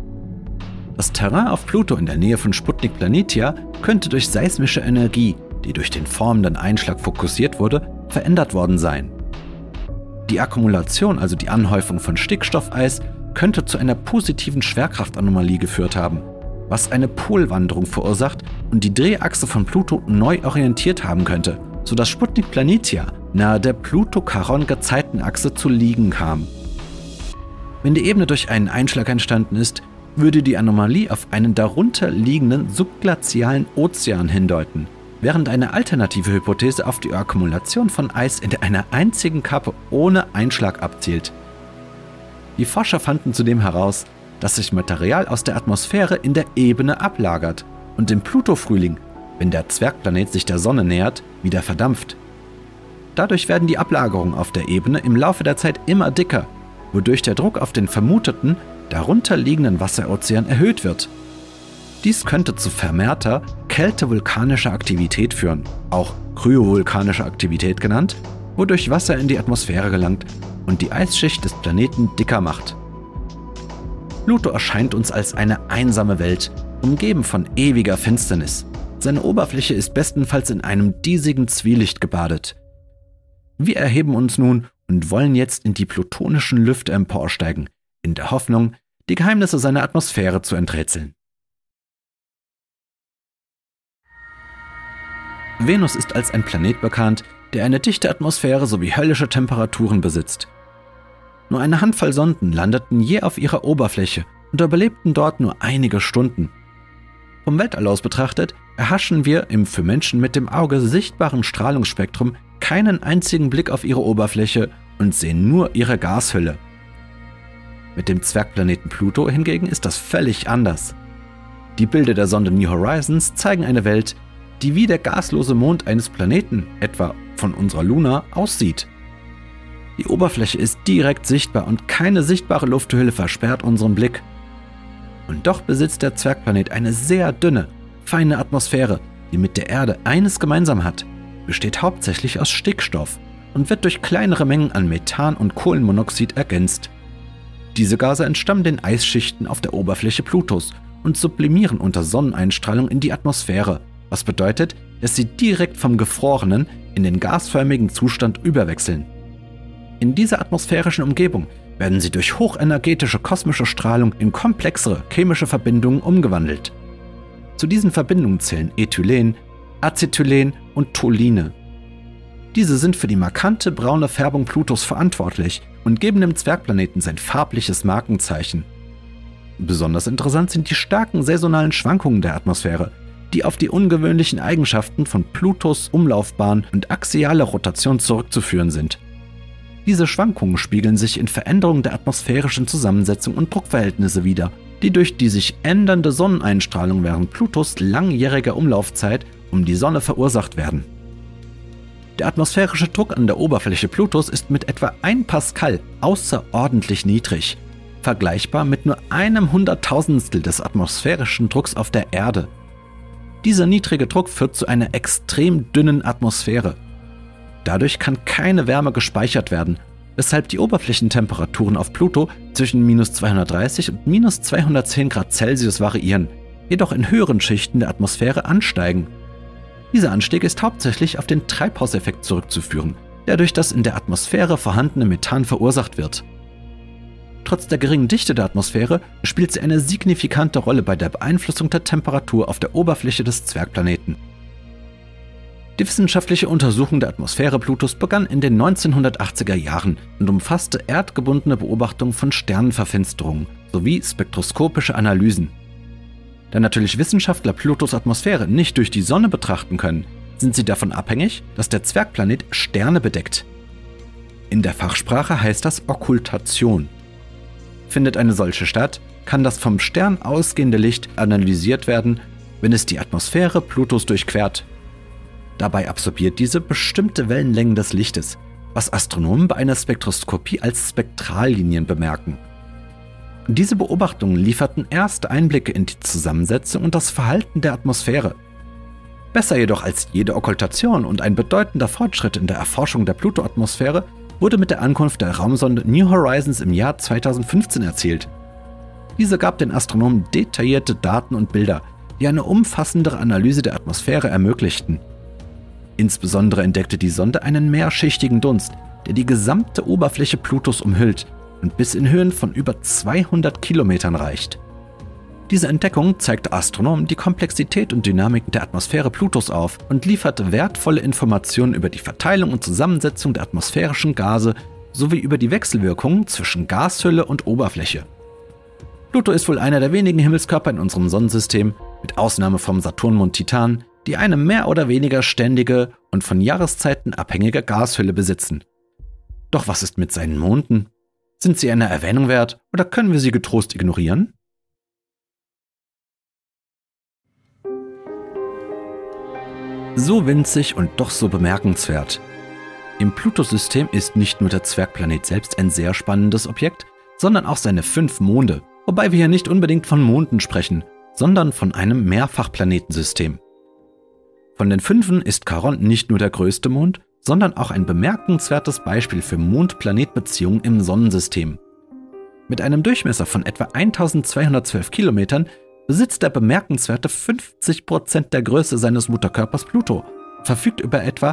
Das Terrain auf Pluto in der Nähe von Sputnik Planitia könnte durch seismische Energie, die durch den formenden Einschlag fokussiert wurde, verändert worden sein. Die Akkumulation, also die Anhäufung von Stickstoffeis, könnte zu einer positiven Schwerkraftanomalie geführt haben, was eine Polwanderung verursacht und die Drehachse von Pluto neu orientiert haben könnte, sodass Sputnik Planitia nahe der Pluto-Charon-Gezeitenachse zu liegen kam. Wenn die Ebene durch einen Einschlag entstanden ist, würde die Anomalie auf einen darunter liegenden subglazialen Ozean hindeuten, während eine alternative Hypothese auf die Akkumulation von Eis in einer einzigen Kappe ohne Einschlag abzielt. Die Forscher fanden zudem heraus, dass sich Material aus der Atmosphäre in der Ebene ablagert und im Pluto-Frühling, wenn der Zwergplanet sich der Sonne nähert, wieder verdampft. Dadurch werden die Ablagerungen auf der Ebene im Laufe der Zeit immer dicker, wodurch der Druck auf den vermuteten, darunter liegenden Wasserozean erhöht wird. Dies könnte zu vermehrter kältevulkanischer Aktivität führen, auch kryovulkanische Aktivität genannt, wodurch Wasser in die Atmosphäre gelangt und die Eisschicht des Planeten dicker macht. Pluto erscheint uns als eine einsame Welt, umgeben von ewiger Finsternis. Seine Oberfläche ist bestenfalls in einem diesigen Zwielicht gebadet. Wir erheben uns nun und wollen jetzt in die plutonischen Lüfte emporsteigen, in der Hoffnung, die Geheimnisse seiner Atmosphäre zu enträtseln. Venus ist als ein Planet bekannt, der eine dichte Atmosphäre sowie höllische Temperaturen besitzt. Nur eine Handvoll Sonden landeten je auf ihrer Oberfläche und überlebten dort nur einige Stunden. Vom Weltall aus betrachtet erhaschen wir im für Menschen mit dem Auge sichtbaren Strahlungsspektrum keinen einzigen Blick auf ihre Oberfläche und sehen nur ihre Gashülle. Mit dem Zwergplaneten Pluto hingegen ist das völlig anders. Die Bilder der Sonde New Horizons zeigen eine Welt, die wie der gaslose Mond eines Planeten, etwa von unserer Luna, aussieht. Die Oberfläche ist direkt sichtbar und keine sichtbare Lufthülle versperrt unseren Blick. Und doch besitzt der Zwergplanet eine sehr dünne, feine Atmosphäre, die mit der Erde eines gemeinsam hat, besteht hauptsächlich aus Stickstoff und wird durch kleinere Mengen an Methan und Kohlenmonoxid ergänzt. Diese Gase entstammen den Eisschichten auf der Oberfläche Plutos und sublimieren unter Sonneneinstrahlung in die Atmosphäre, was bedeutet, dass sie direkt vom gefrorenen in den gasförmigen Zustand überwechseln. In dieser atmosphärischen Umgebung werden sie durch hochenergetische kosmische Strahlung in komplexere chemische Verbindungen umgewandelt. Zu diesen Verbindungen zählen Ethylen, Acetylen und Toluene. Diese sind für die markante braune Färbung Plutos verantwortlich und geben dem Zwergplaneten sein farbliches Markenzeichen. Besonders interessant sind die starken saisonalen Schwankungen der Atmosphäre, die auf die ungewöhnlichen Eigenschaften von Plutos Umlaufbahn und axiale Rotation zurückzuführen sind. Diese Schwankungen spiegeln sich in Veränderungen der atmosphärischen Zusammensetzung und Druckverhältnisse wider, die durch die sich ändernde Sonneneinstrahlung während Plutos langjähriger Umlaufzeit um die Sonne verursacht werden. Der atmosphärische Druck an der Oberfläche Plutos ist mit etwa 1 Pascal außerordentlich niedrig, vergleichbar mit nur einem Hunderttausendstel des atmosphärischen Drucks auf der Erde. Dieser niedrige Druck führt zu einer extrem dünnen Atmosphäre. Dadurch kann keine Wärme gespeichert werden, weshalb die Oberflächentemperaturen auf Pluto zwischen -230 und -210 Grad Celsius variieren, jedoch in höheren Schichten der Atmosphäre ansteigen. Dieser Anstieg ist hauptsächlich auf den Treibhauseffekt zurückzuführen, der durch das in der Atmosphäre vorhandene Methan verursacht wird. Trotz der geringen Dichte der Atmosphäre spielt sie eine signifikante Rolle bei der Beeinflussung der Temperatur auf der Oberfläche des Zwergplaneten. Die wissenschaftliche Untersuchung der Atmosphäre Plutos begann in den 1980er Jahren und umfasste erdgebundene Beobachtungen von Sternenverfinsterungen sowie spektroskopische Analysen. Da natürlich Wissenschaftler Plutos Atmosphäre nicht durch die Sonne betrachten können, sind sie davon abhängig, dass der Zwergplanet Sterne bedeckt. In der Fachsprache heißt das Okkultation. Findet eine solche statt, kann das vom Stern ausgehende Licht analysiert werden, wenn es die Atmosphäre Plutos durchquert. Dabei absorbiert diese bestimmte Wellenlängen des Lichtes, was Astronomen bei einer Spektroskopie als Spektrallinien bemerken. Diese Beobachtungen lieferten erste Einblicke in die Zusammensetzung und das Verhalten der Atmosphäre. Besser jedoch als jede Okkultation und ein bedeutender Fortschritt in der Erforschung der Pluto-Atmosphäre wurde mit der Ankunft der Raumsonde New Horizons im Jahr 2015 erzielt. Diese gab den Astronomen detaillierte Daten und Bilder, die eine umfassendere Analyse der Atmosphäre ermöglichten. Insbesondere entdeckte die Sonde einen mehrschichtigen Dunst, der die gesamte Oberfläche Plutos umhüllt und bis in Höhen von über 200 Kilometern reicht. Diese Entdeckung zeigte Astronomen die Komplexität und Dynamik der Atmosphäre Plutos auf und lieferte wertvolle Informationen über die Verteilung und Zusammensetzung der atmosphärischen Gase sowie über die Wechselwirkungen zwischen Gashülle und Oberfläche. Pluto ist wohl einer der wenigen Himmelskörper in unserem Sonnensystem, mit Ausnahme vom Saturnmond Titan, die eine mehr oder weniger ständige und von Jahreszeiten abhängige Gashülle besitzen. Doch was ist mit seinen Monden? Sind sie einer Erwähnung wert oder können wir sie getrost ignorieren? So winzig und doch so bemerkenswert. Im Pluto-System ist nicht nur der Zwergplanet selbst ein sehr spannendes Objekt, sondern auch seine 5 Monde, wobei wir hier nicht unbedingt von Monden sprechen, sondern von einem Mehrfachplanetensystem. Von den 5 ist Charon nicht nur der größte Mond, sondern auch ein bemerkenswertes Beispiel für Mond-Planet-Beziehungen im Sonnensystem. Mit einem Durchmesser von etwa 1212 Kilometern besitzt der bemerkenswerte 50% der Größe seines Mutterkörpers Pluto, verfügt über etwa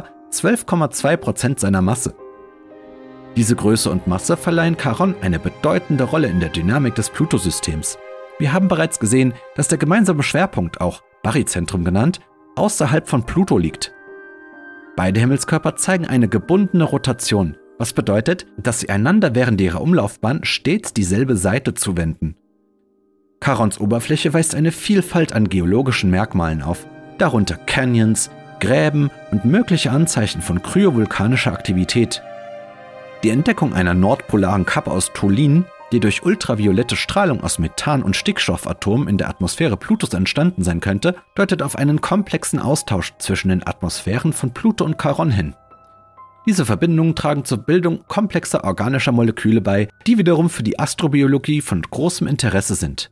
12,2% seiner Masse. Diese Größe und Masse verleihen Charon eine bedeutende Rolle in der Dynamik des Pluto-Systems. Wir haben bereits gesehen, dass der gemeinsame Schwerpunkt, auch Baryzentrum genannt, außerhalb von Pluto liegt. Beide Himmelskörper zeigen eine gebundene Rotation, was bedeutet, dass sie einander während ihrer Umlaufbahn stets dieselbe Seite zuwenden. Charons Oberfläche weist eine Vielfalt an geologischen Merkmalen auf, darunter Canyons, Gräben und mögliche Anzeichen von kryovulkanischer Aktivität. Die Entdeckung einer nordpolaren Kappe aus Tholin, die durch ultraviolette Strahlung aus Methan- und Stickstoffatomen in der Atmosphäre Plutos entstanden sein könnte, deutet auf einen komplexen Austausch zwischen den Atmosphären von Pluto und Charon hin. Diese Verbindungen tragen zur Bildung komplexer organischer Moleküle bei, die wiederum für die Astrobiologie von großem Interesse sind.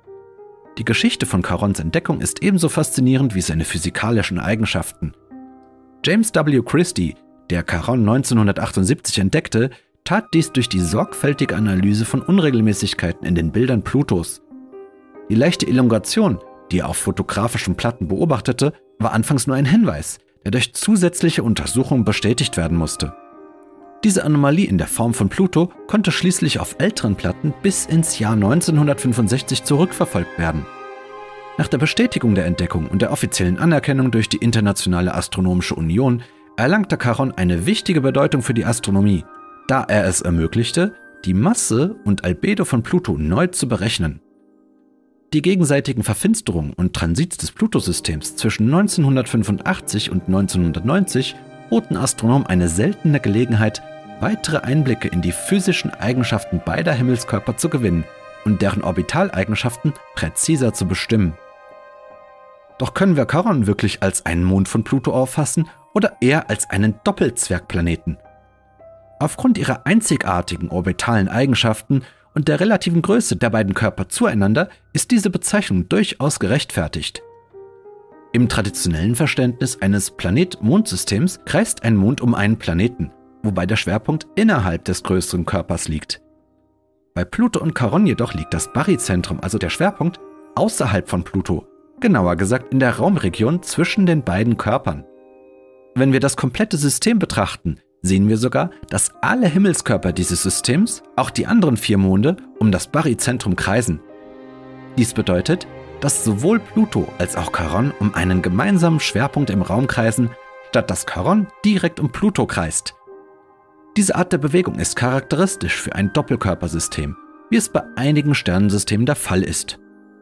Die Geschichte von Charons Entdeckung ist ebenso faszinierend wie seine physikalischen Eigenschaften. James W. Christie, der Charon 1978 entdeckte, tat dies durch die sorgfältige Analyse von Unregelmäßigkeiten in den Bildern Plutos. Die leichte Elongation, die er auf fotografischen Platten beobachtete, war anfangs nur ein Hinweis, der durch zusätzliche Untersuchungen bestätigt werden musste. Diese Anomalie in der Form von Pluto konnte schließlich auf älteren Platten bis ins Jahr 1965 zurückverfolgt werden. Nach der Bestätigung der Entdeckung und der offiziellen Anerkennung durch die Internationale Astronomische Union erlangte Charon eine wichtige Bedeutung für die Astronomie, da er es ermöglichte, die Masse und Albedo von Pluto neu zu berechnen. Die gegenseitigen Verfinsterungen und Transits des Pluto-Systems zwischen 1985 und 1990 boten Astronomen eine seltene Gelegenheit, weitere Einblicke in die physischen Eigenschaften beider Himmelskörper zu gewinnen und deren Orbitaleigenschaften präziser zu bestimmen. Doch können wir Charon wirklich als einen Mond von Pluto auffassen oder eher als einen Doppelzwergplaneten? Aufgrund ihrer einzigartigen orbitalen Eigenschaften und der relativen Größe der beiden Körper zueinander ist diese Bezeichnung durchaus gerechtfertigt. Im traditionellen Verständnis eines Planet-Mond-Systems kreist ein Mond um einen Planeten, wobei der Schwerpunkt innerhalb des größeren Körpers liegt. Bei Pluto und Charon jedoch liegt das Baryzentrum, also der Schwerpunkt, außerhalb von Pluto, genauer gesagt in der Raumregion zwischen den beiden Körpern. Wenn wir das komplette System betrachten, sehen wir sogar, dass alle Himmelskörper dieses Systems, auch die anderen 4 Monde, um das Baryzentrum kreisen. Dies bedeutet, dass sowohl Pluto als auch Charon um einen gemeinsamen Schwerpunkt im Raum kreisen, statt dass Charon direkt um Pluto kreist. Diese Art der Bewegung ist charakteristisch für ein Doppelkörpersystem, wie es bei einigen Sternensystemen der Fall ist.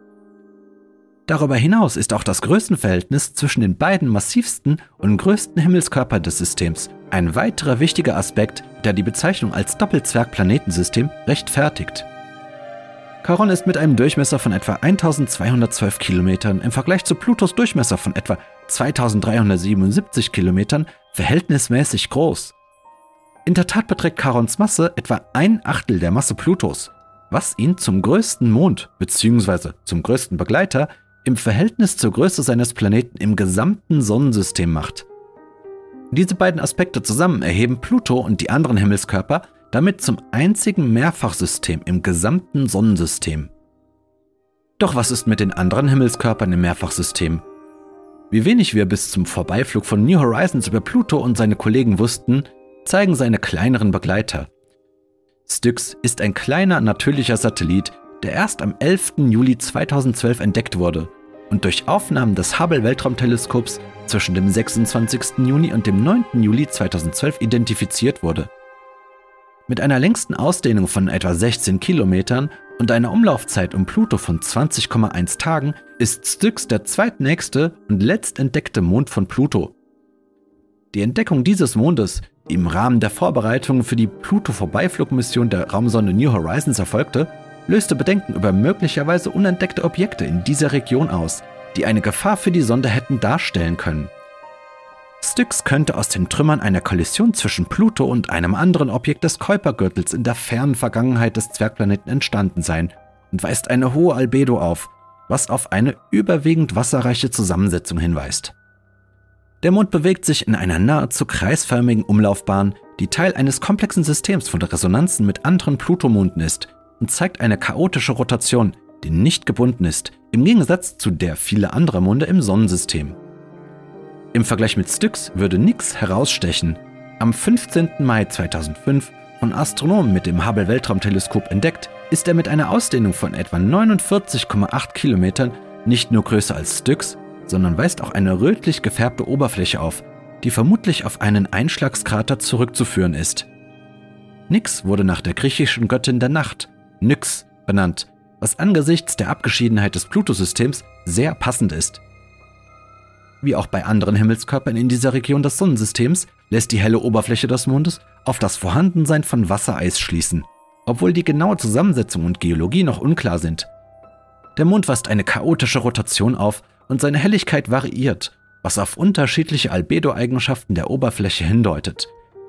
Darüber hinaus ist auch das Größenverhältnis zwischen den beiden massivsten und größten Himmelskörper des Systems ein weiterer wichtiger Aspekt, der die Bezeichnung als Doppelzwergplanetensystem rechtfertigt. Charon ist mit einem Durchmesser von etwa 1212 Kilometern im Vergleich zu Plutos Durchmesser von etwa 2377 Kilometern verhältnismäßig groß. In der Tat beträgt Charons Masse etwa 1/8 der Masse Plutos, was ihn zum größten Mond bzw. zum größten Begleiter im Verhältnis zur Größe seines Planeten im gesamten Sonnensystem macht. Diese beiden Aspekte zusammen erheben Pluto und die anderen Himmelskörper damit zum einzigen Mehrfachsystem im gesamten Sonnensystem. Doch was ist mit den anderen Himmelskörpern im Mehrfachsystem? Wie wenig wir bis zum Vorbeiflug von New Horizons über Pluto und seine Kollegen wussten, zeigen seine kleineren Begleiter. Styx ist ein kleiner natürlicher Satellit, der erst am 11. Juli 2012 entdeckt wurde und durch Aufnahmen des Hubble-Weltraumteleskops zwischen dem 26. Juni und dem 9. Juli 2012 identifiziert wurde. Mit einer längsten Ausdehnung von etwa 16 Kilometern und einer Umlaufzeit um Pluto von 20,1 Tagen ist Styx der zweitnächste und letztentdeckte Mond von Pluto. Die Entdeckung dieses Mondes, die im Rahmen der Vorbereitungen für die Pluto-Vorbeiflugmission der Raumsonde New Horizons erfolgte, löste Bedenken über möglicherweise unentdeckte Objekte in dieser Region aus, die eine Gefahr für die Sonde hätten darstellen können. Styx könnte aus den Trümmern einer Kollision zwischen Pluto und einem anderen Objekt des Kuipergürtels in der fernen Vergangenheit des Zwergplaneten entstanden sein und weist eine hohe Albedo auf, was auf eine überwiegend wasserreiche Zusammensetzung hinweist. Der Mond bewegt sich in einer nahezu kreisförmigen Umlaufbahn, die Teil eines komplexen Systems von Resonanzen mit anderen Plutomonden ist und zeigt eine chaotische Rotation, die nicht gebunden ist, im Gegensatz zu der vieler anderer Monde im Sonnensystem. Im Vergleich mit Styx würde Nix herausstechen. Am 15. Mai 2005 von Astronomen mit dem Hubble-Weltraumteleskop entdeckt, ist er mit einer Ausdehnung von etwa 49,8 Kilometern nicht nur größer als Styx, sondern weist auch eine rötlich gefärbte Oberfläche auf, die vermutlich auf einen Einschlagskrater zurückzuführen ist. Nix wurde nach der griechischen Göttin der Nacht, Nyx, benannt, was angesichts der Abgeschiedenheit des Pluto-Systems sehr passend ist. Wie auch bei anderen Himmelskörpern in dieser Region des Sonnensystems lässt die helle Oberfläche des Mondes auf das Vorhandensein von Wassereis schließen, obwohl die genaue Zusammensetzung und Geologie noch unklar sind. Der Mond weist eine chaotische Rotation auf und seine Helligkeit variiert, was auf unterschiedliche Albedo-Eigenschaften der Oberfläche hindeutet.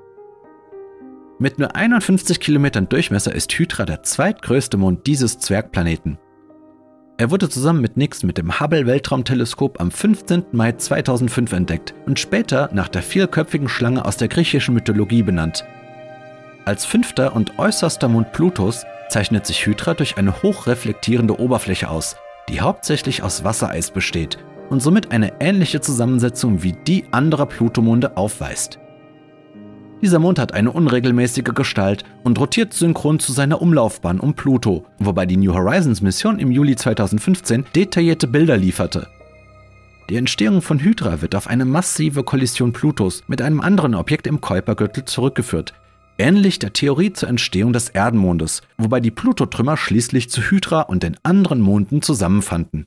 Mit nur 51 Kilometern Durchmesser ist Hydra der zweitgrößte Mond dieses Zwergplaneten. Er wurde zusammen mit Nix mit dem Hubble-Weltraumteleskop am 15. Mai 2005 entdeckt und später nach der vielköpfigen Schlange aus der griechischen Mythologie benannt. Als 5. und äußerster Mond Plutos zeichnet sich Hydra durch eine hochreflektierende Oberfläche aus, die hauptsächlich aus Wassereis besteht und somit eine ähnliche Zusammensetzung wie die anderer Plutomonde aufweist. Dieser Mond hat eine unregelmäßige Gestalt und rotiert synchron zu seiner Umlaufbahn um Pluto, wobei die New Horizons Mission im Juli 2015 detaillierte Bilder lieferte. Die Entstehung von Hydra wird auf eine massive Kollision Plutos mit einem anderen Objekt im Kuipergürtel zurückgeführt, ähnlich der Theorie zur Entstehung des Erdenmondes, wobei die Pluto-Trümmer schließlich zu Hydra und den anderen Monden zusammenfanden.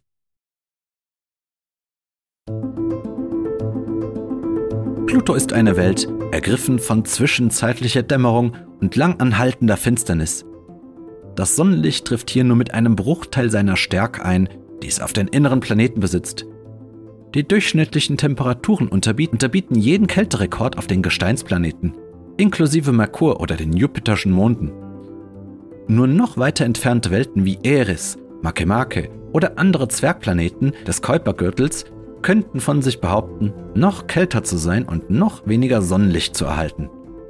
Pluto ist eine Welt, ergriffen von zwischenzeitlicher Dämmerung und lang anhaltender Finsternis. Das Sonnenlicht trifft hier nur mit einem Bruchteil seiner Stärke ein, die es auf den inneren Planeten besitzt. Die durchschnittlichen Temperaturen unterbieten jeden Kälterekord auf den Gesteinsplaneten, inklusive Merkur oder den jupiterschen Monden. Nur noch weiter entfernte Welten wie Eris, Makemake oder andere Zwergplaneten des Kuipergürtels könnten von sich behaupten, noch kälter zu sein und noch weniger Sonnenlicht zu erhalten.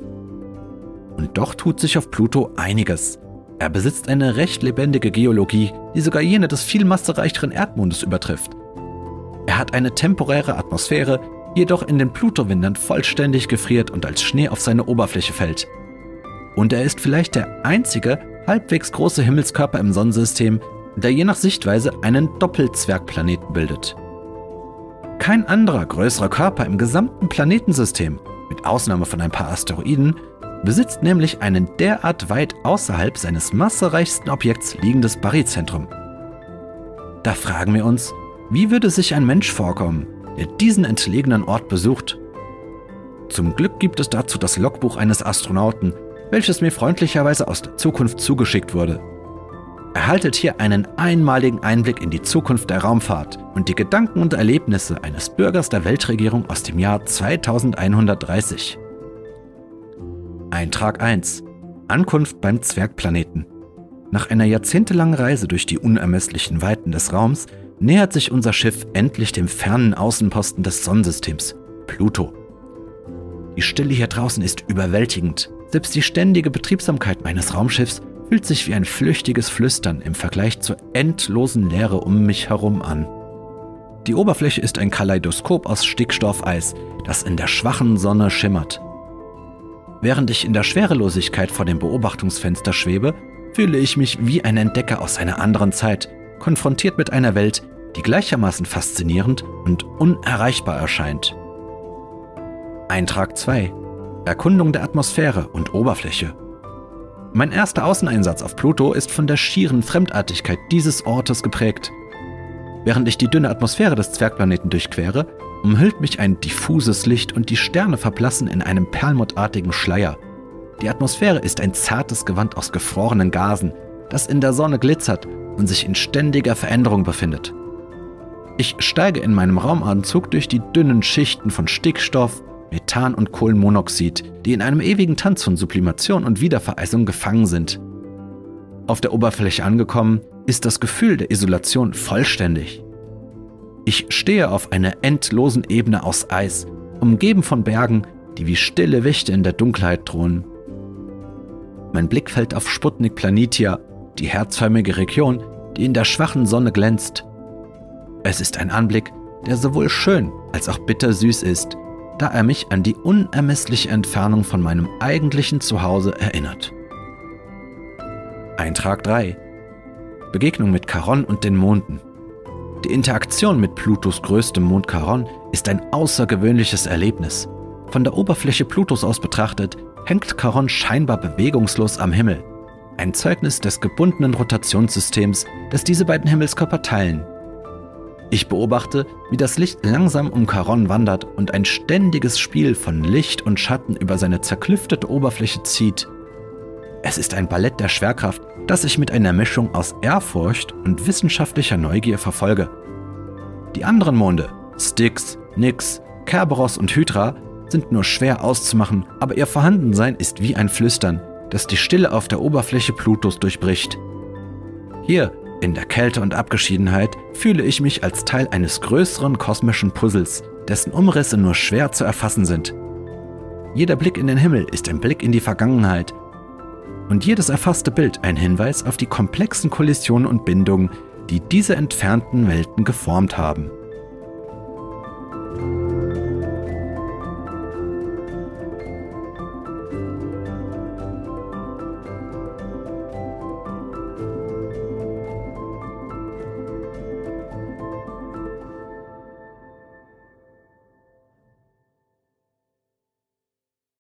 Und doch tut sich auf Pluto einiges. Er besitzt eine recht lebendige Geologie, die sogar jene des viel massereicheren Erdmondes übertrifft. Er hat eine temporäre Atmosphäre, die jedoch in den Plutowintern vollständig gefriert und als Schnee auf seine Oberfläche fällt. Und er ist vielleicht der einzige, halbwegs große Himmelskörper im Sonnensystem, der je nach Sichtweise einen Doppelzwergplaneten bildet. Kein anderer größerer Körper im gesamten Planetensystem, mit Ausnahme von ein paar Asteroiden, besitzt nämlich ein derart weit außerhalb seines massereichsten Objekts liegendes Baryzentrum. Da fragen wir uns, wie würde sich ein Mensch vorkommen, der diesen entlegenen Ort besucht? Zum Glück gibt es dazu das Logbuch eines Astronauten, welches mir freundlicherweise aus der Zukunft zugeschickt wurde. Erhaltet hier einen einmaligen Einblick in die Zukunft der Raumfahrt und die Gedanken und Erlebnisse eines Bürgers der Weltregierung aus dem Jahr 2130. Eintrag 1. Ankunft beim Zwergplaneten. Nach einer jahrzehntelangen Reise durch die unermesslichen Weiten des Raums nähert sich unser Schiff endlich dem fernen Außenposten des Sonnensystems, Pluto. Die Stille hier draußen ist überwältigend. Selbst die ständige Betriebsamkeit meines Raumschiffs fühlt sich wie ein flüchtiges Flüstern im Vergleich zur endlosen Leere um mich herum an. Die Oberfläche ist ein Kaleidoskop aus Stickstoffeis, das in der schwachen Sonne schimmert. Während ich in der Schwerelosigkeit vor dem Beobachtungsfenster schwebe, fühle ich mich wie ein Entdecker aus einer anderen Zeit, konfrontiert mit einer Welt, die gleichermaßen faszinierend und unerreichbar erscheint. Eintrag 2. Erkundung der Atmosphäre und Oberfläche. Mein erster Außeneinsatz auf Pluto ist von der schieren Fremdartigkeit dieses Ortes geprägt. Während ich die dünne Atmosphäre des Zwergplaneten durchquere, umhüllt mich ein diffuses Licht und die Sterne verblassen in einem perlmuttartigen Schleier. Die Atmosphäre ist ein zartes Gewand aus gefrorenen Gasen, das in der Sonne glitzert und sich in ständiger Veränderung befindet. Ich steige in meinem Raumanzug durch die dünnen Schichten von Stickstoff, Methan und Kohlenmonoxid, die in einem ewigen Tanz von Sublimation und Wiedervereisung gefangen sind. Auf der Oberfläche angekommen, ist das Gefühl der Isolation vollständig. Ich stehe auf einer endlosen Ebene aus Eis, umgeben von Bergen, die wie stille Wächter in der Dunkelheit drohen. Mein Blick fällt auf Sputnik Planitia, die herzförmige Region, die in der schwachen Sonne glänzt. Es ist ein Anblick, der sowohl schön als auch bittersüß ist, da er mich an die unermessliche Entfernung von meinem eigentlichen Zuhause erinnert. Eintrag 3. Begegnung mit Charon und den Monden. Die Interaktion mit Plutos größtem Mond Charon ist ein außergewöhnliches Erlebnis. Von der Oberfläche Plutos aus betrachtet, hängt Charon scheinbar bewegungslos am Himmel. Ein Zeugnis des gebundenen Rotationssystems, das diese beiden Himmelskörper teilen. Ich beobachte, wie das Licht langsam um Charon wandert und ein ständiges Spiel von Licht und Schatten über seine zerklüftete Oberfläche zieht. Es ist ein Ballett der Schwerkraft, das ich mit einer Mischung aus Ehrfurcht und wissenschaftlicher Neugier verfolge. Die anderen Monde, Styx, Nix, Kerberos und Hydra, sind nur schwer auszumachen, aber ihr Vorhandensein ist wie ein Flüstern, das die Stille auf der Oberfläche Plutos durchbricht. Hier, in der Kälte und Abgeschiedenheit, fühle ich mich als Teil eines größeren kosmischen Puzzles, dessen Umrisse nur schwer zu erfassen sind. Jeder Blick in den Himmel ist ein Blick in die Vergangenheit und jedes erfasste Bild ein Hinweis auf die komplexen Kollisionen und Bindungen, die diese entfernten Welten geformt haben.